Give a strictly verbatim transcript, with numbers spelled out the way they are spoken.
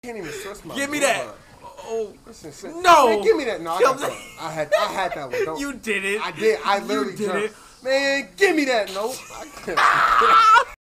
can't even stress my Give me blood. that. Oh Listen, no! Man, give me that. No, I, Kill got that. I had I had that one. Don't, You did it. I did. I literally you did jumped. it. Man, give me that. Nope. I can't.